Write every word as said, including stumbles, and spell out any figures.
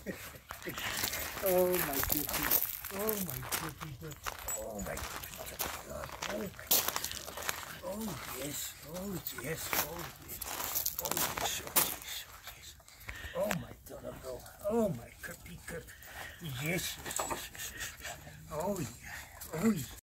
Oh my goodness. Oh my goodness. Oh my goodness. Oh, oh yes. Oh yes. Oh yes. Oh yes. Oh yes. Oh yes. Oh my Donald. Oh my cookie cup. Yes, yes, yes, yes, yes. Oh yeah. Oh yeah.